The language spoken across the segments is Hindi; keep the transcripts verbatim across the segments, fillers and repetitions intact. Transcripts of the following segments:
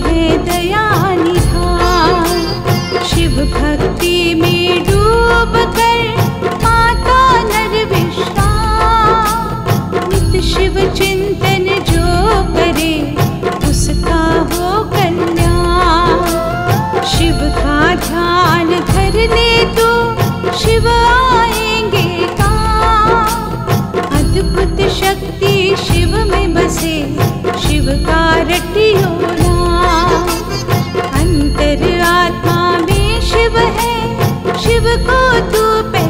है दया निधान। शिव भक्ति में डूब कर माता नर विश्राम। नित शिव चिंतन जो करे उसका हो कल्याण। शिव का ध्यान धर ले तो शिव आएंगे काम। अद्भुत शक्ति शिव में बसे शिव का रटियो नाम। अंतर आत्मा में शिव है शिव को तू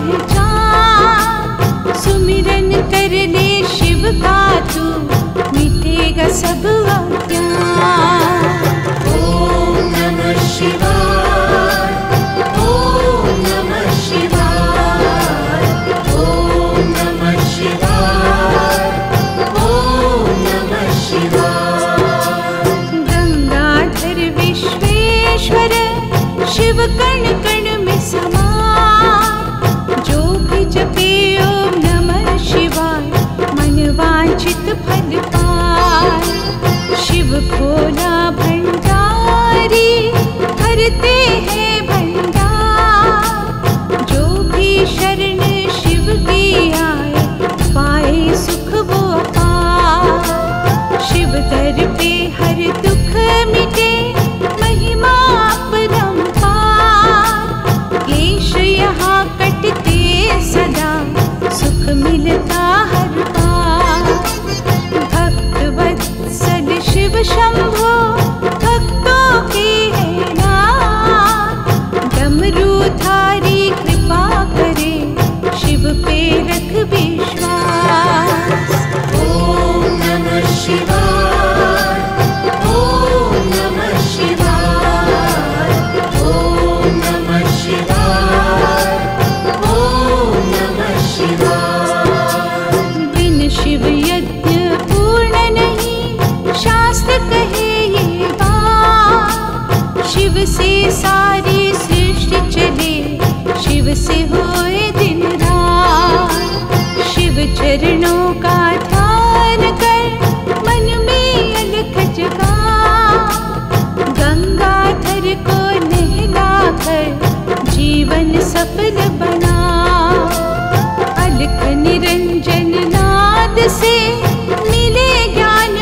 पहचान। सुमिरन कर ले शिव का तू मिटेगा सब अज्ञान। ओम नमः शिवाय, ओम नमः शिवाय, ओम नमः शिवाय, ओम नमः शिवाय। गंगाधर विश्वेश्वर शिव कण कण में समान। जो भी जपे ओम नमः शिवाय मन वांछित फल पाए। शिव भोला भंडारी भरते हैं भंडार। जो भी शरण शिव की आए पाए सुख वो अपार। शिव दर पे हर दुख मिटे महिमा अपरंपार। क्लेश यहाँ कटते सदा सुख मिलता हर बार। भक्त वत्सल शिव शंभो भक्तों की है नाथ। डमरूधारी कृपा करे शिव पे रख विश्वास। ओम नमः शिवाय, ओम नमः शिवाय, ओम नमः शिवाय, ओम नमः शिवाय। बिन शिव यज्ञ पूर्ण नहीं शास्त्र कहे ये बात। शिव से सारी सृष्टि चले शिव से होए दिन रात। शिव चरणों का ध्यान कर मन में अलख जगा। गंगाधर को नहला कर जीवन सफल बना। अलख निरंजन नाद से मिले ज्ञान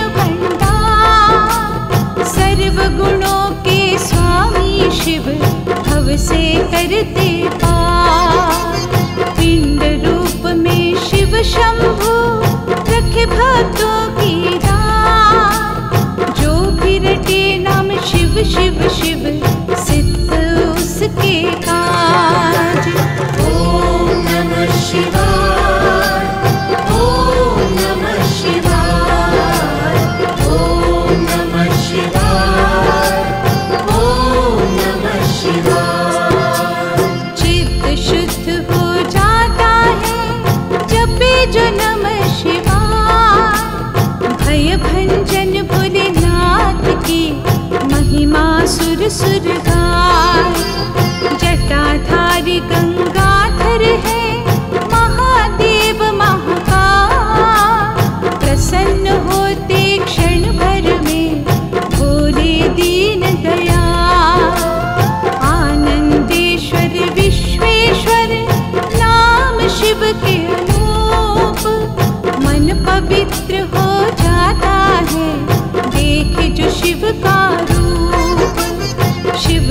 भंडार। सर्व गुणों के स्वामी शिव भव से करते पार। पिंड रूप में शिव शंभु रखे भक्तों की दात। जो भी रटे नाम शिव शिव शिव सिद्ध उसके काज। ओम नमः शिवाय, ओम नमः शिवाय, ओम नमः शिवाय, ओम नमः शिवाय। चित्त शुद्ध हो जाता है जपे जो नमः शिवाय। भय भंजन भोलेनाथ की महिमा सुर सुर गाय। जटाधारी गंगाधर है महादेव महाकाल। प्रसन्न होते क्षण भर में भोले दीन दयाल। आनंदेश्वर विश्वेश्वर नाम शिव के अनूप। मन पवित्र हो जाता है देख जो शिव का रूप। शिव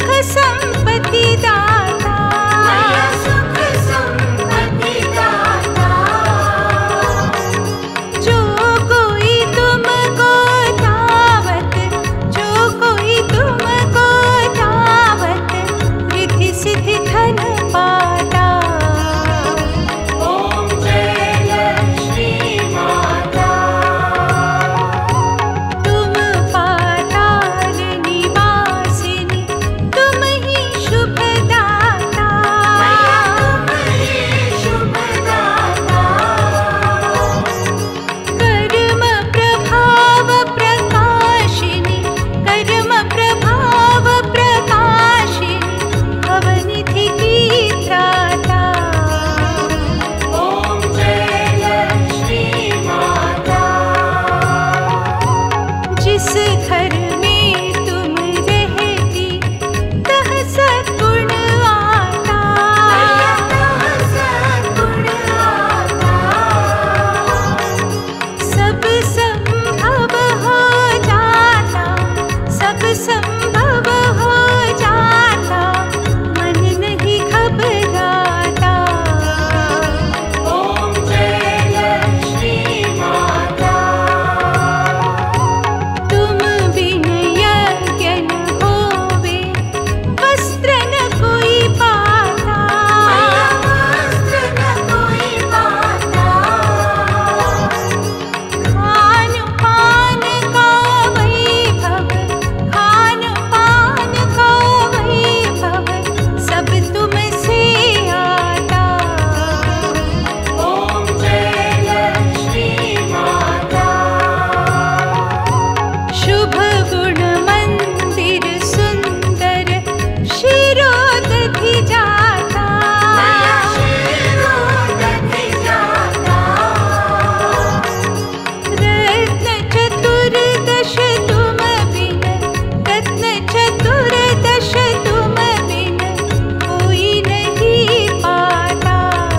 सुख संपत्ति दाता, मैया सुख संपत्ति दाता। जो कोई तुमको दावत, जो कोई तुमको दावत, रिद्धि सिद्धि धन पाता। ओम जय लक्ष्मी माता। तुम पाताल निवासिनी, तुम ही शुभ दाता। मैया तुम ही शुभ दाता। कर्म प्रभाव प्रकाशिनी, कर्म प्रभाव प्रकाशिनी, भवनिधि की त्राता। ओम जय लक्ष्मी माता। जिस घर में तुम रहती, तह सद्गुण आता। मैया तह सद्गुण आता। सब संभव हो जाता, सब संभव हो जाता, मन नहीं घबराता। ओम जय लक्ष्मी माता। तुम बिन यज्ञ न होवे, वस्त्र न कोई पाता। मैया वस्त्र न कोई पाता। खान पान का वैभव, खान पान का वैभव, सब तुमसे आता। ओम जय लक्ष्मी माता। शुभ गुण मंदिर सुंदर, शिरोदधि जाता। मैया शिरोदधि जाता। रत्न चतुर्दश तुम बिन, रत्न चतुर्दश तुम बिन, कोई नहीं पाता।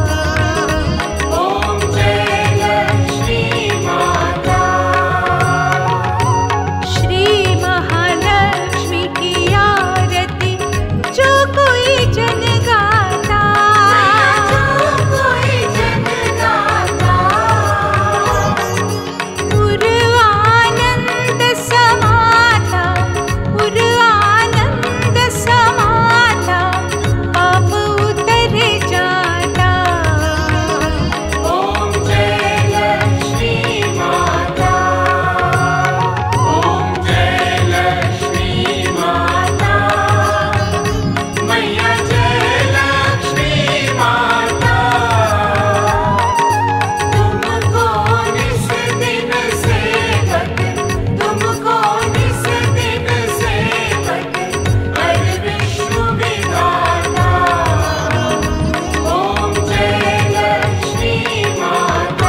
ओम जय लक्ष्मी माता। श्री महालक्ष्मी की आरती जो कोई जन गाता। मैया जो कोई जन गाता। उर आनंद समाता, उर आनंद समाता, पाप उतर जाता। ओम जय लक्ष्मी माता। ओम जय लक्ष्मी माता। मैया जय लक्ष्मी माता। तुमको निस दिन सेवक, तुमको निस दिन सेवक, हर विष्णु विधाता। ओम जय लक्ष्मी माता।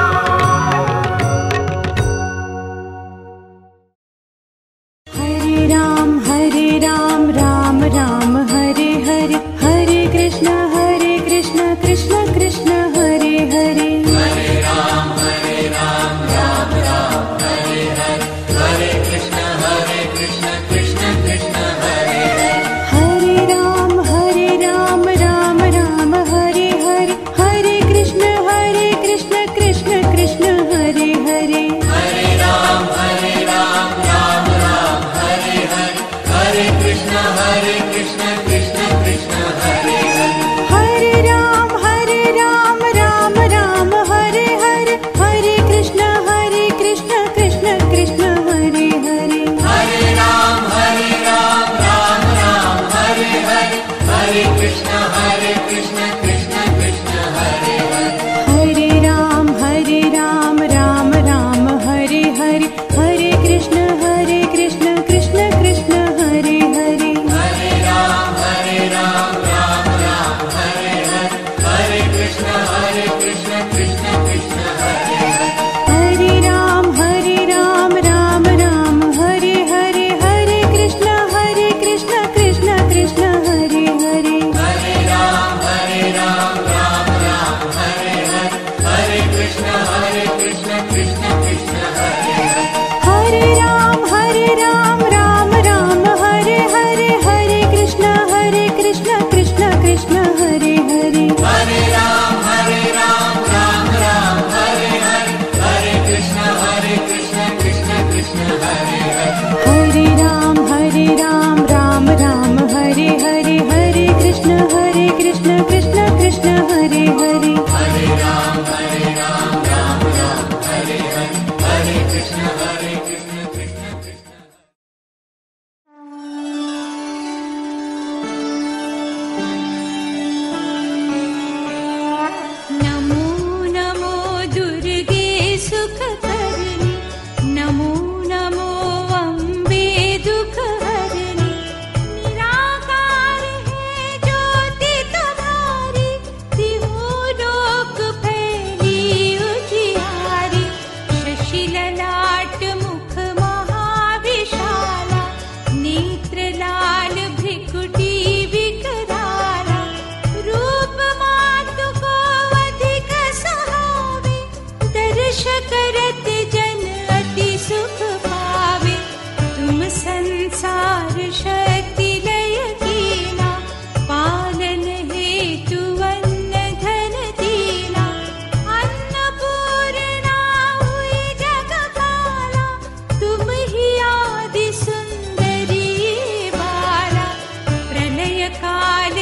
हरे राम हरे राम राम राम हरे हरे, हरे कृष्ण हरे कृष्ण कृष्ण कृष्ण हरे हरे। हरे राम हरे राम राम राम हरे हरे, हरे कृष्ण हरे कृष्ण कृष्ण कृष्ण हरे हरे। हरे राम हरे राम राम राम हरे हरे, हरे कृष्ण हरे कृष्ण कृष्ण कृष्ण हरे हरे। हरे राम हरे राम राम राम हरे हरे, हरे कृष्ण हरे कृष्ण कृष्ण कृष्ण हरे हरे। हरे राम हरे राम राम राम हरे हरे, हरे कृष्ण हरे कृष्ण कृष्ण कृष्ण हरे हरे। हरे राम हरे राम राम राम हरे हरे, हरे कृष्ण हरे कृष्ण कृष्ण कृष्ण हरे हरे। हरे राम हरे राम राम राम हरे हरे, हरे कृष्ण हरे कृष्ण कृष्ण कृष्ण हरे हरे। हरे राम हरे राम राम राम हरे हरे, हरे कृष्ण हरे कृष्ण कृष्ण कृष्ण हरे हरे। हरे राम हरे राम राम राम हरे हरे, हरे कृष्ण हरे कृष्ण कृष्ण कृष्ण हरे हरे। हरे राम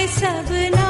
सब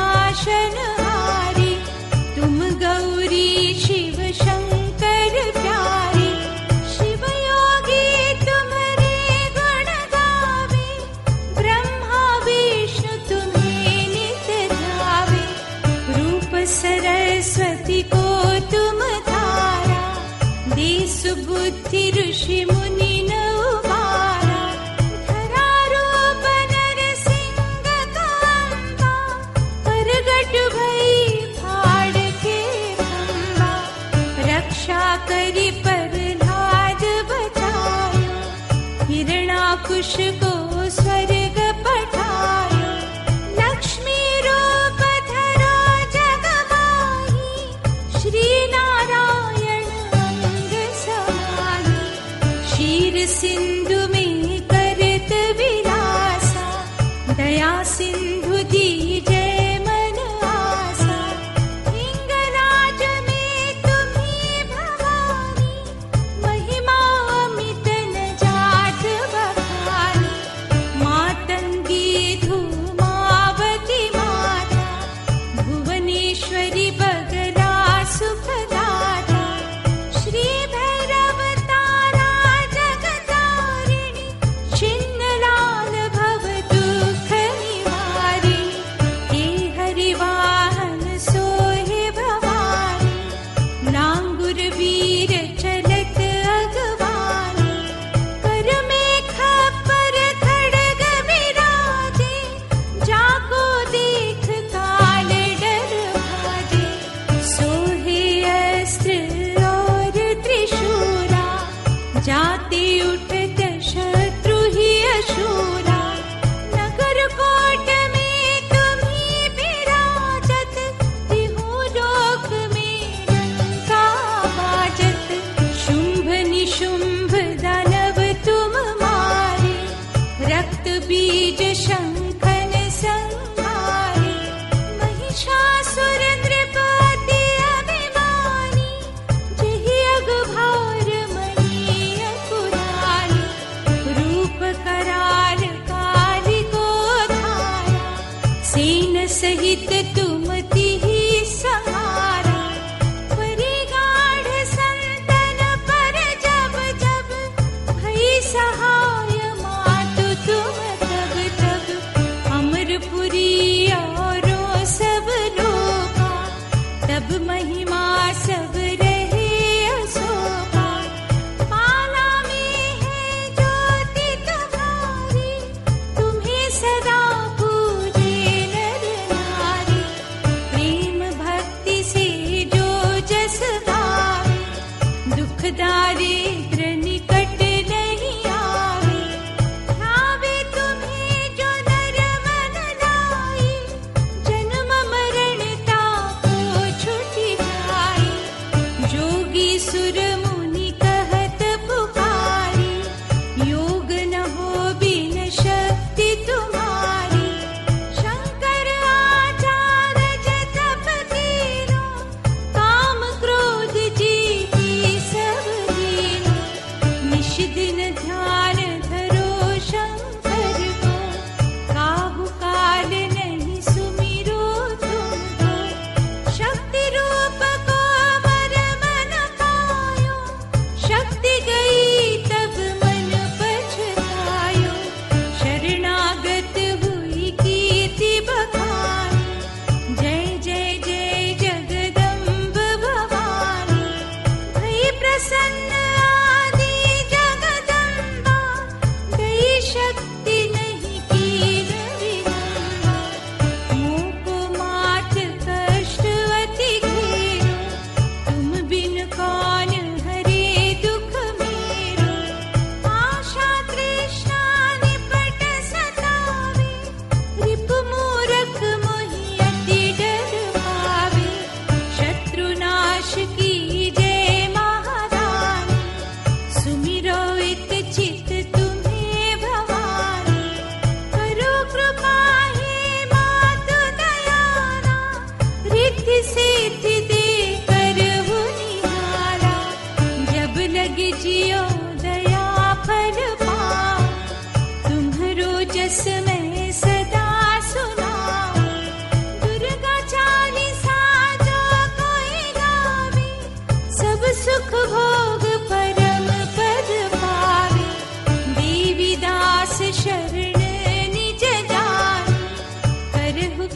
नाशनहारी, तुम गौरी शिव शंकर प्यारी। शिव योगी तुम्हारे गुण गावे, ब्रह्मा विष्णु तुम्हें नित ध्यावे। रूप सरस्वती को तुम धारा, दे सुबुद्धि ऋषि मुनि न उबारा। धरा रूप नरसिंह का अम्बा, प्रगट भई फाड़ के खंबा। रक्षा करी प्रह्लाद बचायो, हिरणाकुश को स्वर्ग पठायो। लक्ष्मी रूप धरो जग माही, श्री नारायण अंग समाही। क्षीर सिंधु में करत विलासा, दया सिंधु दीजै मन आसा। हिंगलाज में तुम्ही भवानी, महिमा अमित न जात बखानी। मातंगी धूमावती माता, भुवनेश्वरी बगला सुखदाता। श्री भैरव तारा जगतारिणी, छिन्नलाल भव दुख निवारिणी। हे हरि वाहन सोहे भवानी, लांगुर वीर चलत अगवानी। कर में खप्पर खड्ग विराजे, जाको देख काल डर भाजे। सोहे अस्त्र और त्रिशूला, जाते उठत शत्रु ही अशूरा। नगर कोट में तुम्ही विराजत, तिहु लोक में डंका बाजत। शुंभ निशुंभ दानव तुम मारे, रक्त बीज शंखन संहारे। महिषासुर नृपति अभिमानी, जहि अघभार मणि अकुरानी। रूप कराल काली को धारा, सेन सहित तुम तिहि संहारा। परिगाढ़ संतन पर जब जब, भई सहाय मातु तुम तब तब। अमरपुरी औरो सब लोका, तब महिमा सब रहे अशोका। माला में है ज्योति तुम्हारी, तुम्हें सदा पूजे नर नारी।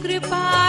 कृपा